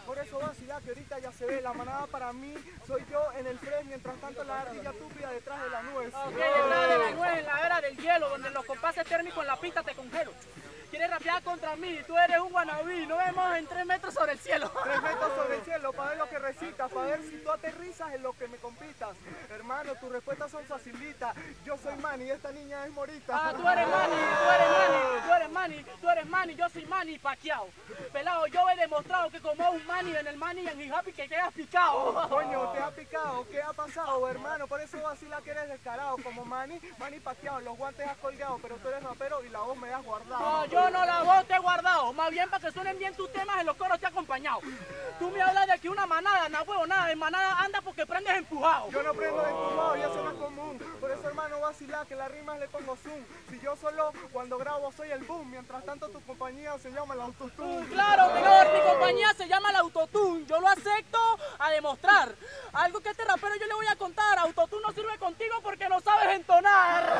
Por eso vacila que ahorita ya se ve. La manada para mí soy yo en el fresh, mientras tanto la ardilla túpida detrás de la nuez. Ok, detrás de la nuez, en la era del hielo, donde los compases térmicos en la pista te congelo. Quieres rapear contra mí, tú eres un wannabe, no vemos en 3 metros sobre el cielo. 3 metros sobre el cielo, para ver lo que recitas, para ver si tú aterrizas en lo que me compitas. Hermano, tus respuestas son facilitas. Yo soy Manny y esta niña es Morita. Ah, tú eres Manny, tú eres Manny, tú eres Manny, tú eres Manny, yo soy Manny Pacquiao. Pelado, yo he demostrado que como un Manny en el Manny y en el Happy que quedas picado. Coño, te ha picado, ¿qué ha pasado, hermano? Por eso vacila que eres descarado, como Manny Pacquiao. Los guantes has colgado, pero tú eres rapero y la voz me has guardado. No, yo no la voz te he guardado, más bien para que suenen bien tus temas en los coros te he acompañado. Tú me hablas de que una manada, no huevo nada, en manada anda porque prendes empujado. Yo no prendo empujado y eso no es común. Por eso, hermano, vacila que las rimas le pongo zoom. Si yo solo cuando grabo soy el boom, mientras tanto tu compañía se llama el autotune. Claro, menor, mi compañía se llama el autotune. Yo lo acepto a demostrar. Algo que este rapero yo le voy a contar. Autotune no sirve contigo porque no sabes entonar.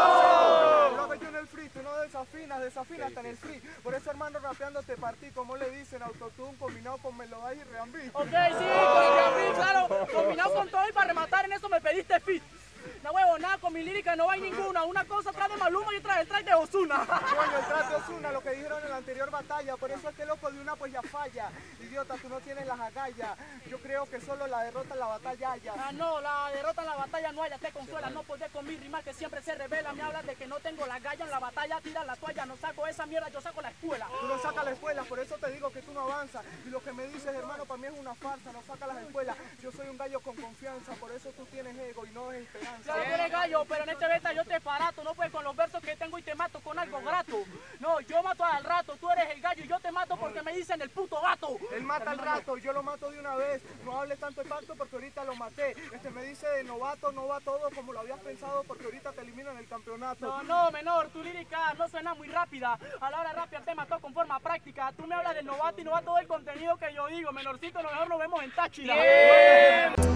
Lo hago yo en el free, tú no desafinas hasta en el free. Por eso, hermano, rapeando te partí, como le dicen, autotune combinado con melodía y R&B. Ok, sí, con R&B, claro, combinado con todo y para rematar en eso me pediste fit. No huevo, nada, con mi lírica no hay ninguna. Una cosa atrás de Maluma y otra detrás de Ozuna. Coño, el trato es una, lo que dijeron en la anterior batalla. Por eso es que loco de una pues ya falla. Idiota, tú no tienes las agallas. Yo creo que solo la derrota en la batalla haya. Ah, no, la derrota en la batalla no haya, te consuela. No podés con mi rima que siempre se revela. Me hablas de que no tengo la galla en la batalla, tira la toalla. No saco esa mierda, yo saco la escuela. Tú no sacas la escuela, por eso te digo que tú no avanzas. Y lo que me dices, hermano, para mí es una farsa. No sacas las escuelas. Yo soy un gallo con confianza, por eso tú tienes ego y no es esperanza. Claro, tú eres gallo, pero en este beta yo te barato. No puedes con los versos que tengo y te mato con algo grato. No, yo mato al rato, tú eres el gallo y yo te mato porque me dicen el puto gato. Él mata al rato, yo lo mato de una vez. No hables tanto de pacto porque ahorita lo maté. Me dice de novato, no va todo como lo habías pensado porque ahorita te eliminan el campeonato. No, no, menor, tu lírica no suena muy rápida. A la hora rápida te mató con forma práctica. Tú me hablas del novato y no va todo el contenido que yo digo. Menorcito, lo mejor nos vemos en Táchira.